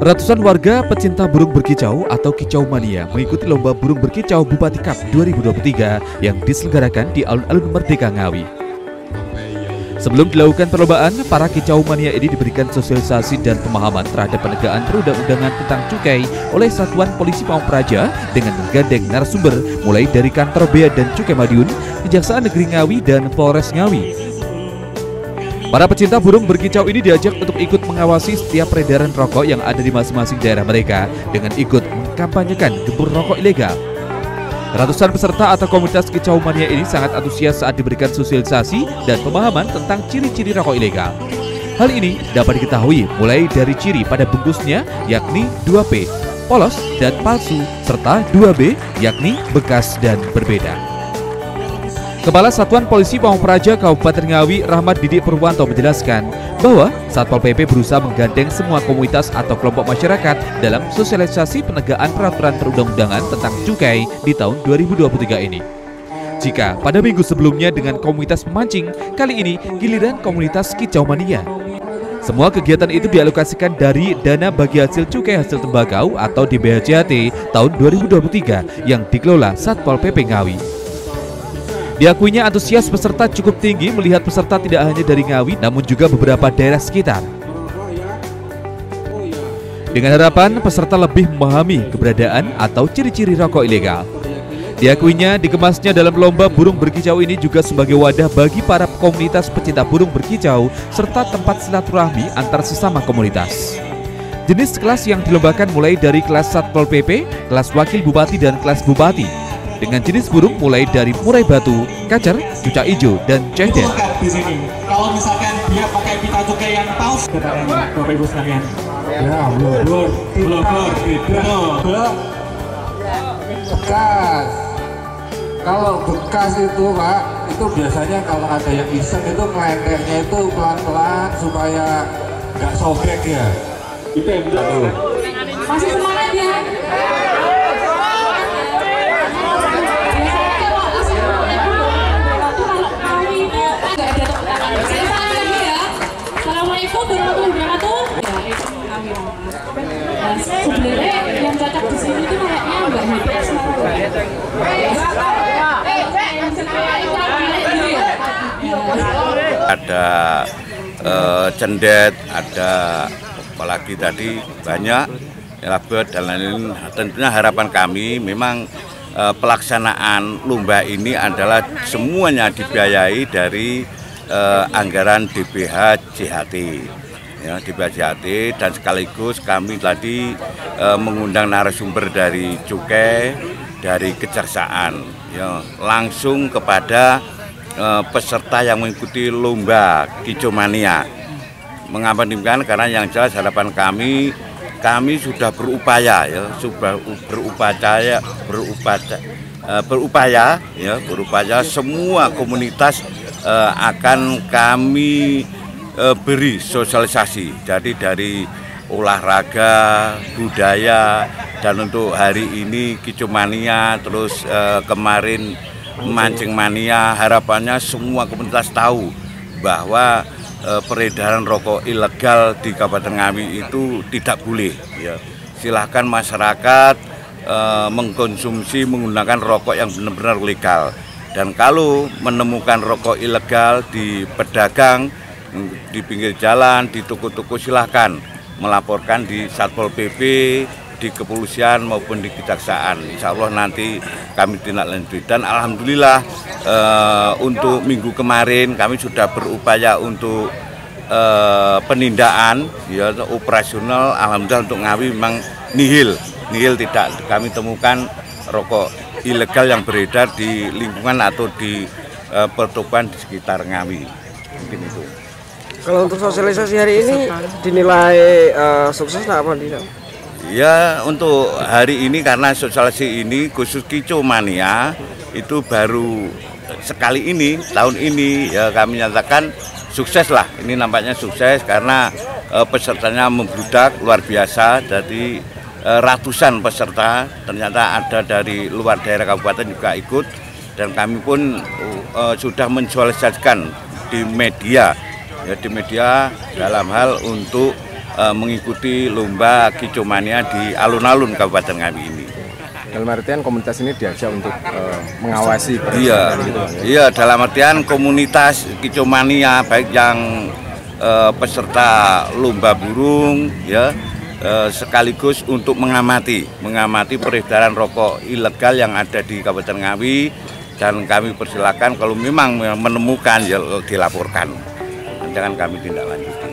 Ratusan warga pecinta burung berkicau atau kicau mania mengikuti lomba burung berkicau Bupati Cup 2023 yang diselenggarakan di alun-alun Merdeka Ngawi. Sebelum dilakukan perlombaan, para kicau mania ini diberikan sosialisasi dan pemahaman terhadap penegakan perundang-undangan tentang cukai oleh Satuan Polisi Pamong Praja dengan menggandeng narasumber mulai dari Kantor Bea dan Cukai Madiun, Kejaksaan Negeri Ngawi, dan Polres Ngawi. Para pecinta burung berkicau ini diajak untuk ikut mengawasi setiap peredaran rokok yang ada di masing-masing daerah mereka dengan ikut mengkampanyekan gebur rokok ilegal. Ratusan peserta atau komunitas kicau mania ini sangat antusias saat diberikan sosialisasi dan pemahaman tentang ciri-ciri rokok ilegal. Hal ini dapat diketahui mulai dari ciri pada bungkusnya yakni 2P, polos dan palsu, serta 2B yakni bekas dan berbeda. Kepala Satuan Polisi Pamong Praja Kabupaten Ngawi, Rahmat Didik Purwanto, menjelaskan bahwa Satpol PP berusaha menggandeng semua komunitas atau kelompok masyarakat dalam sosialisasi penegakan peraturan perundang-undangan tentang cukai di tahun 2023 ini. Jika pada minggu sebelumnya dengan komunitas memancing, kali ini giliran komunitas kicau mania. Semua kegiatan itu dialokasikan dari dana bagi hasil cukai hasil tembakau atau DBHJT tahun 2023 yang dikelola Satpol PP Ngawi. Diakuinya antusias peserta cukup tinggi melihat peserta tidak hanya dari Ngawi namun juga beberapa daerah sekitar. Dengan harapan peserta lebih memahami keberadaan atau ciri-ciri rokok ilegal. Diakuinya dikemasnya dalam lomba burung berkicau ini juga sebagai wadah bagi para komunitas pecinta burung berkicau serta tempat silaturahmi antar sesama komunitas. Jenis kelas yang dilombakan mulai dari kelas Satpol PP, kelas Wakil Bupati, dan kelas Bupati. Dengan jenis burung mulai dari murai batu, kacer, cucak hijau, dan cehden. Di sini, kalau misalkan dia pakai pita cukai yang paus, Bapak Ibu sekalian. Ya, blur, bekas. Kalau bekas itu Pak, itu biasanya kalau ada yang iseng itu ngelengkehnya itu pelan-pelan supaya nggak sobek ya. Itu yang betul. Masih semangat ya. Sebenarnya yang cocok di sini itu kayaknya Mbak Hidayah ada cendet, ada apalagi tadi banyak labet dan lain-lain. Tentunya harapan kami memang pelaksanaan lomba ini adalah semuanya dibiayai dari anggaran DBH JHT. Ya, di BJHT, dan sekaligus kami tadi mengundang narasumber dari cukai, dari kejaksaan, ya, langsung kepada peserta yang mengikuti lomba kicau mania. Mengapa demikian? Karena yang jelas harapan kami sudah berupaya, ya, sudah berupaya semua komunitas akan kami beri sosialisasi, jadi dari olahraga, budaya, dan untuk hari ini kicau mania, terus kemarin mancing mania, harapannya semua komunitas tahu bahwa peredaran rokok ilegal di Kabupaten Ngawi itu tidak boleh. Ya. Silahkan masyarakat mengkonsumsi menggunakan rokok yang benar-benar legal, dan kalau menemukan rokok ilegal di pedagang, di pinggir jalan, di toko-toko, silahkan melaporkan di Satpol PP, di kepolisian maupun di kejaksaan. Insya Allah nanti kami tindak lanjut. Dan alhamdulillah untuk minggu kemarin kami sudah berupaya untuk penindakan, ya, operasional. Alhamdulillah untuk Ngawi memang nihil tidak kami temukan rokok ilegal yang beredar di lingkungan atau di pertokoan di sekitar Ngawi. Mungkin itu. Kalau untuk sosialisasi hari ini dinilai sukses apa tidak? Ya, untuk hari ini karena sosialisasi ini khusus kicau mania itu baru sekali ini, tahun ini, ya, kami nyatakan sukses lah. Ini nampaknya sukses karena pesertanya membludak luar biasa. Jadi ratusan peserta, ternyata ada dari luar daerah kabupaten juga ikut, dan kami pun sudah mensosialisasikan di media, ya, di media dalam hal untuk mengikuti lomba Kicau Mania di alun-alun Kabupaten Ngawi ini. Dalam artian komunitas ini diajak untuk mengawasi. Iya, dalam artian komunitas Kicau Mania baik yang peserta lomba burung ya, sekaligus untuk mengamati peredaran rokok ilegal yang ada di Kabupaten Ngawi, dan kami persilakan kalau memang menemukan ya dilaporkan, jangan kami tindak lanjuti.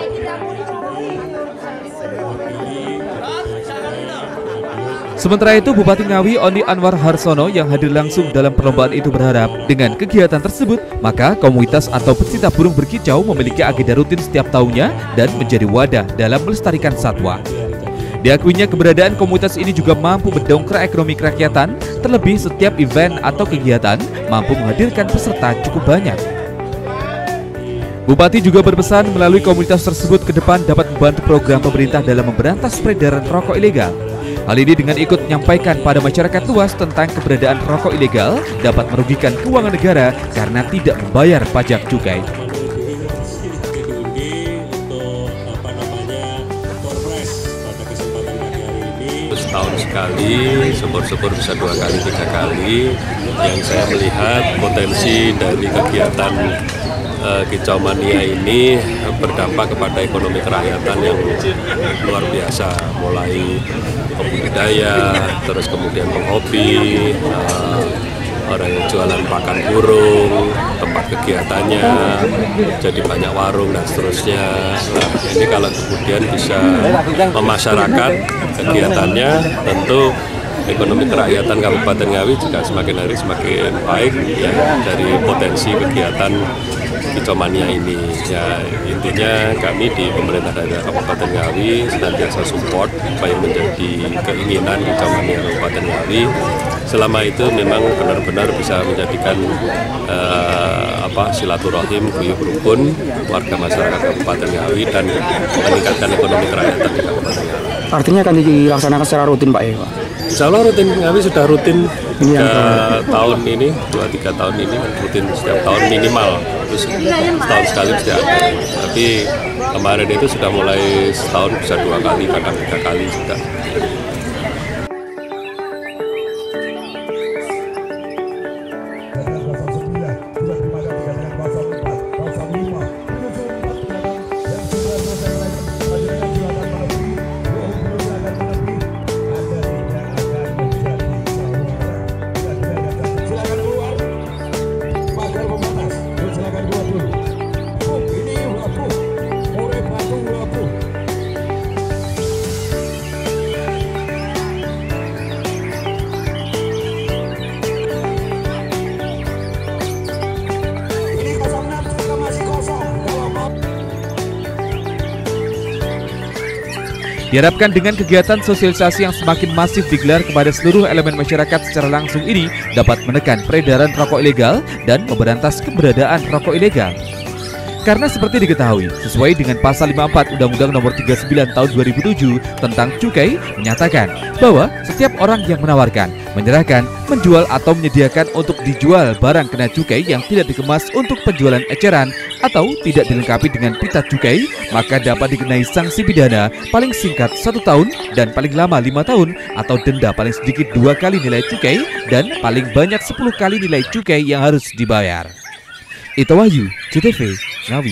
Sementara itu, Bupati Ngawi Oni Anwar Harsono yang hadir langsung dalam perlombaan itu berharap dengan kegiatan tersebut, maka komunitas atau pecinta burung berkicau memiliki agenda rutin setiap tahunnya dan menjadi wadah dalam melestarikan satwa. Diakuinya keberadaan komunitas ini juga mampu mendongkrak ekonomi kerakyatan, terlebih setiap event atau kegiatan mampu menghadirkan peserta cukup banyak. Bupati juga berpesan melalui komunitas tersebut ke depan dapat membantu program pemerintah dalam memberantas peredaran rokok ilegal. Hal ini dengan ikut menyampaikan pada masyarakat luas tentang keberadaan rokok ilegal dapat merugikan keuangan negara karena tidak membayar pajak cukai. Setahun sekali, syukur-syukur bisa 2 kali 3 kali. Yang saya melihat potensi dari kegiatan Kicau Mania ini berdampak kepada ekonomi kerakyatan yang luar biasa, mulai pembudidaya, terus kemudian penghobi, orang yang jualan pakan burung, tempat kegiatannya, jadi banyak warung dan seterusnya. Nah, ini kalau kemudian bisa memasyarakat kegiatannya, tentu ekonomi kerakyatan Kabupaten Ngawi juga semakin hari semakin baik ya, dari potensi kegiatan Kicau Mania ini. Ya, intinya kami di pemerintah daerah Kabupaten Ngawi senantiasa support apa yang menjadi keinginan Kicau Mania Kabupaten Ngawi. Selama itu memang benar-benar bisa menjadikan silaturahim, guyub rukun warga masyarakat Kabupaten Ngawi dan meningkatkan ekonomi kerakyatan di Kabupaten Ngawi. Artinya akan dilaksanakan secara rutin, Pak, ya, Pak? Insya Allah rutin, Ngawi sudah rutin 2-3 tahun ini rutin setiap tahun minimal, terus setahun sekali mesti ada. Tapi kemarin itu sudah mulai setahun bisa 2 kali, kadang 3 kali sudah. Diharapkan dengan kegiatan sosialisasi yang semakin masif digelar kepada seluruh elemen masyarakat secara langsung ini dapat menekan peredaran rokok ilegal dan memberantas keberadaan rokok ilegal. Karena seperti diketahui, sesuai dengan pasal 54 Undang-Undang Nomor 39 Tahun 2007 tentang cukai menyatakan bahwa setiap orang yang menawarkan, menyerahkan, menjual atau menyediakan untuk dijual barang kena cukai yang tidak dikemas untuk penjualan eceran atau tidak dilengkapi dengan pita cukai, maka dapat dikenai sanksi pidana paling singkat 1 tahun dan paling lama 5 tahun atau denda paling sedikit 2 kali nilai cukai dan paling banyak 10 kali nilai cukai yang harus dibayar. Ito Wahyu, CTV, Ngawi.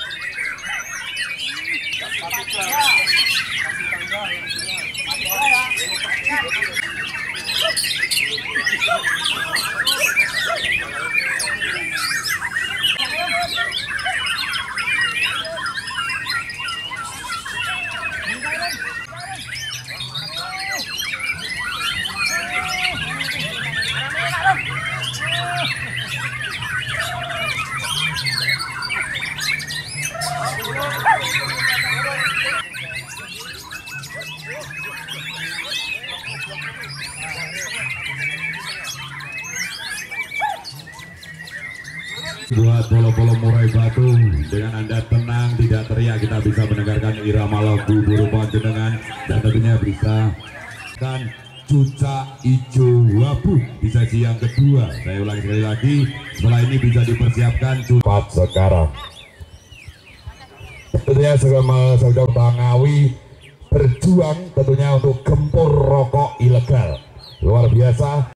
Buat bolo-bolo murai batu, dengan Anda tenang, tidak teriak, kita bisa mendengarkan irama lagu burung panjenengan dan tentunya bisa kan cuca ijo wabu di sesi yang kedua. Saya ulangi sekali lagi, setelah ini bisa dipersiapkan cepat sekarang. tentunya saudara Bang Ngawi berjuang tentunya untuk gempur rokok ilegal. Luar biasa.